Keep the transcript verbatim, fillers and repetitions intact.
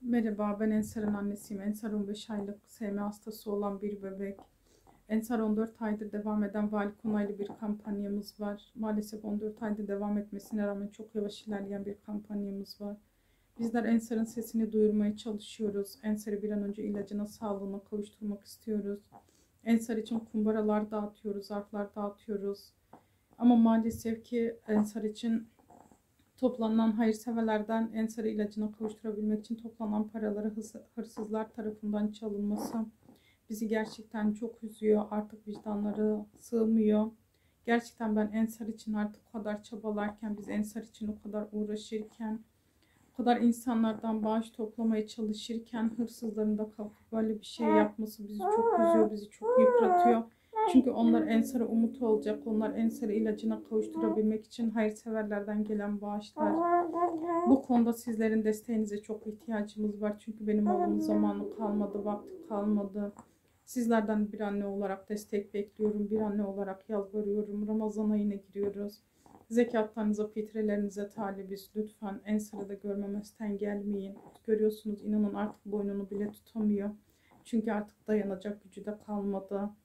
Merhaba, ben Ensar'ın annesiyim. Ensar on beş aylık S M hastası olan bir bebek. Ensar on dört aydır devam eden valilik onaylı bir kampanyamız var. Maalesef on dört aydır devam etmesine rağmen çok yavaş ilerleyen bir kampanyamız var. Bizler Ensar'ın sesini duyurmaya çalışıyoruz. Ensar'ı bir an önce ilacına, sağlığına kavuşturmak istiyoruz. Ensar için kumbaralar dağıtıyoruz, zarflar dağıtıyoruz. Ama maalesef ki Ensar için toplanan hayırseverlerden Ensar'ı ilacına kavuşturabilmek için toplanan paraları hırsızlar tarafından çalınması bizi gerçekten çok üzüyor. Artık vicdanları sığmıyor. Gerçekten ben Ensar için artık o kadar çabalarken, biz Ensar için o kadar uğraşırken, o kadar insanlardan bağış toplamaya çalışırken hırsızların da kalkıp böyle bir şey yapması bizi çok üzüyor, bizi çok yıpratıyor. Çünkü onlar Ensar'a umut olacak. Onlar Ensar'ı ilacına kavuşturabilmek için hayırseverlerden gelen bağışlar. Bu konuda sizlerin desteğinize çok ihtiyacımız var. Çünkü benim oğlumun zamanı kalmadı, vakti kalmadı. Sizlerden bir anne olarak destek bekliyorum. Bir anne olarak yalvarıyorum. Ramazan ayına giriyoruz. Zekatlarınıza, fitrelerinize talibiz. Lütfen Ensar'ı da görmemezden gelmeyin. Görüyorsunuz, inanın artık boynunu bile tutamıyor. Çünkü artık dayanacak gücü de kalmadı.